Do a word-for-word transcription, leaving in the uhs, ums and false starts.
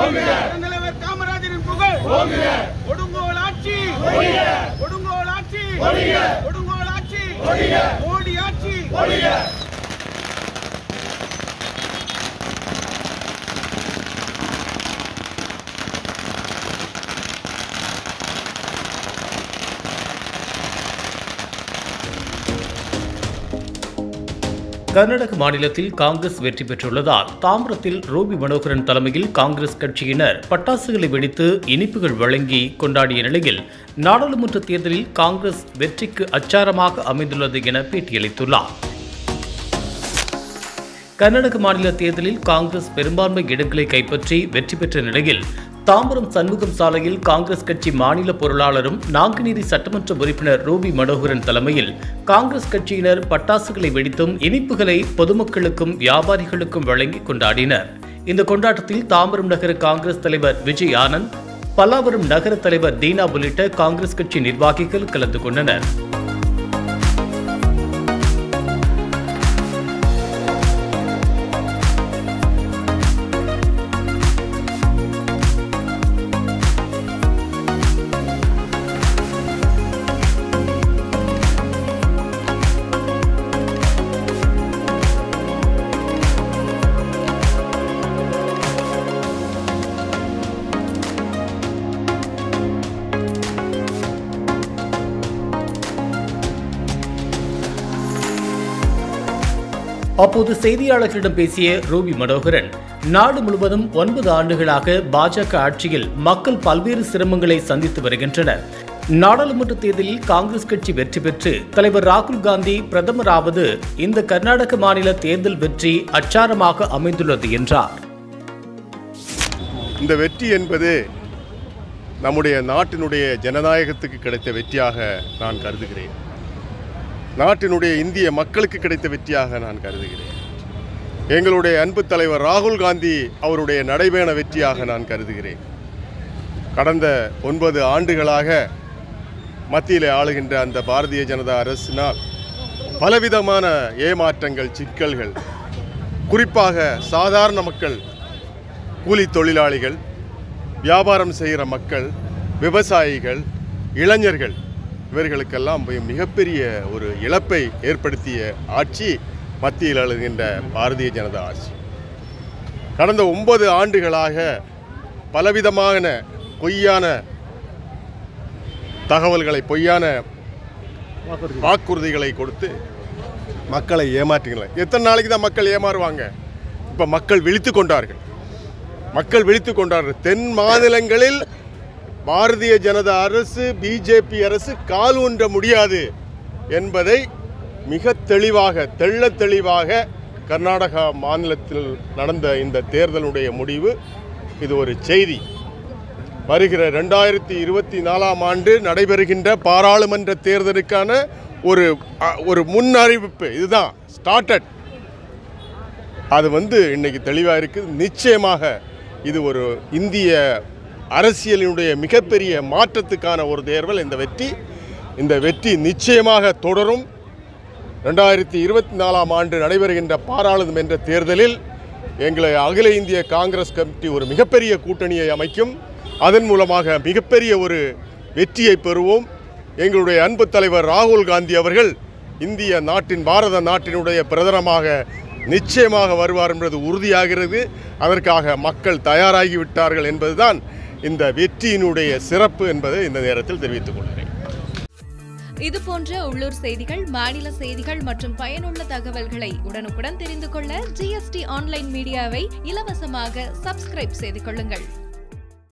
தலைவர் காமராஜரின் புகழ் கொடுங்கோல் ஆட்சி கொடுங்கோல் ஆட்சி கொடுங்கோல் ஆட்சி மோடி ஆட்சி. கர்நாடக மாநிலத்தில் காங்கிரஸ் வெற்றி பெற்றுள்ளதால் தாம்பரத்தில் ரூபி மனோகரன் தலைமையில் காங்கிரஸ் கட்சியினர் பட்டாசுகளை வெடித்து இனிப்புகள் வழங்கி கொண்டாடிய நிலையில் நாடாளுமன்ற தேர்தலில் காங்கிரஸ் வெற்றிக்கு அச்சாரமாக அமைந்துள்ளது என பேட்டியளித்துள்ளார். கர்நாடக மாநில தேர்தலில் காங்கிரஸ் பெரும்பான்மை இடங்களை கைப்பற்றி வெற்றி பெற்ற நிலையில் தாம்பரம் சண்முகம் சாலையில் காங்கிரஸ் கட்சி மாநில பொருளாளரும் நாங்குநேரி சட்டமன்ற உறுப்பினர் ரூபி மனோகரன் தலைமையில் காங்கிரஸ் கட்சியினர் பட்டாசுகளை வெடித்தும் இனிப்புகளை பொதுமக்களுக்கும் வியாபாரிகளுக்கும் வழங்கி கொண்டாடினர். இந்த கொண்டாட்டத்தில் தாம்பரம் நகர காங்கிரஸ் தலைவர் விஜய் ஆனந்த், பல்லாவரம் நகர தலைவர் தீனா உள்ளிட்ட காங்கிரஸ் கட்சி நிர்வாகிகள் கலந்து கொண்டனர். அப்போது செய்தியாளர்களிடம் பேசிய ரூபி மனோகரன், நாடு முழுவதும் ஒன்பது ஆண்டுகளாக பாஜக ஆட்சியில் மக்கள் பல்வேறு சிரமங்களை சந்தித்து வருகின்றனர். நாடாளுமன்ற தேர்தலில் காங்கிரஸ் கட்சி வெற்றி பெற்று தலைவர் ராகுல் காந்தி பிரதமராவது இந்த கர்நாடக மாநில தேர்தல் வெற்றி அச்சாரமாக அமைந்துள்ளது என்றார். இந்த வெற்றி என்பது நம்முடைய நாட்டினுடைய ஜனநாயகத்துக்கு கிடைத்த வெற்றியாக நான் கருதுகிறேன். நாட்டினுடைய இந்திய மக்களுக்கு கிடைத்த வெற்றியாக நான் கருதுகிறேன். எங்களுடைய அன்பு தலைவர் ராகுல் காந்தி அவருடைய நடைபயண வெற்றியாக நான் கருதுகிறேன். கடந்த ஒன்பது ஆண்டுகளாக மத்தியில் ஆளுகின்ற அந்த பாரதிய ஜனதா அரசினால் பலவிதமான ஏமாற்றங்கள், சிக்கல்கள், குறிப்பாக சாதாரண மக்கள், கூலி தொழிலாளிகள், வியாபாரம் செய்கிற மக்கள், விவசாயிகள், இளைஞர்கள், இவர்களுக்கெல்லாம் மிகப்பெரிய ஒரு இழப்பை ஏற்படுத்திய ஆட்சி மத்தியில் ஆளுகின்ற பாரதிய ஜனதா ஆட்சி. கடந்த ஒன்பது ஆண்டுகளாக பலவிதமான பொய்யான தகவல்களை, பொய்யான வாக்குறுதிகளை கொடுத்து மக்களை ஏமாற்றுகிறாங்க. எத்தனை நாளைக்கு தான் மக்கள் ஏமாறுவாங்க? இப்போ மக்கள் விழித்து கொண்டார்கள். மக்கள் விழித்து கொண்டார்கள். தென் மாநிலங்களில் பாரதிய ஜனதா அரசு, பிஜேபி அரசு கால் ஊன்ற முடியாது என்பதை மிக தெளிவாக, தெள்ள தெளிவாக கர்நாடகா மாநிலத்தில் நடந்த இந்த தேர்தலுடைய முடிவு இது ஒரு செய்தி. வருகிற ரெண்டாயிரத்தி இருபத்தி நாலாம் ஆண்டு நடைபெறுகின்ற பாராளுமன்ற தேர்தலுக்கான ஒரு ஒரு முன் அறிவிப்பு இதுதான், ஸ்டார்டட். அது வந்து இன்னைக்கு தெளிவாக இருக்குது. நிச்சயமாக இது ஒரு இந்திய அரசியலினுடைய மிகப்பெரிய மாற்றத்துக்கான ஒரு தேர்தல் இந்த வெற்றி. இந்த வெற்றி நிச்சயமாக தொடரும். ரெண்டாயிரத்தி இருபத்தி நாலாம் ஆண்டு நடைபெறுகின்ற பாராளுமன்ற தேர்தலில் எங்களை அகில இந்திய காங்கிரஸ் கமிட்டி ஒரு மிகப்பெரிய கூட்டணியை அமைக்கும். அதன் மூலமாக மிகப்பெரிய ஒரு வெற்றியை பெறுவோம். எங்களுடைய அன்பு தலைவர் ராகுல் காந்தி அவர்கள் இந்திய நாட்டின், பாரத நாட்டினுடைய பிரதமராக நிச்சயமாக வருவார் என்பது உறுதியாகிறது. அதற்காக மக்கள் தயாராகிவிட்டார்கள் என்பதுதான் இந்த வெற்றியினுடைய சிறப்பு என்பதை இந்த நேரத்தில் தெரிவித்துக் கொள்கிறேன். இதுபோன்ற உள்ளூர் செய்திகள், மாநில செய்திகள் மற்றும் பயனுள்ள தகவல்களை உடனுக்குடன் தெரிந்து கொள்ள ஜிஎஸ்டி ஆன்லைன் மீடியாவை இலவசமாக சப்ஸ்கிரைப் செய்து கொள்ளுங்கள்.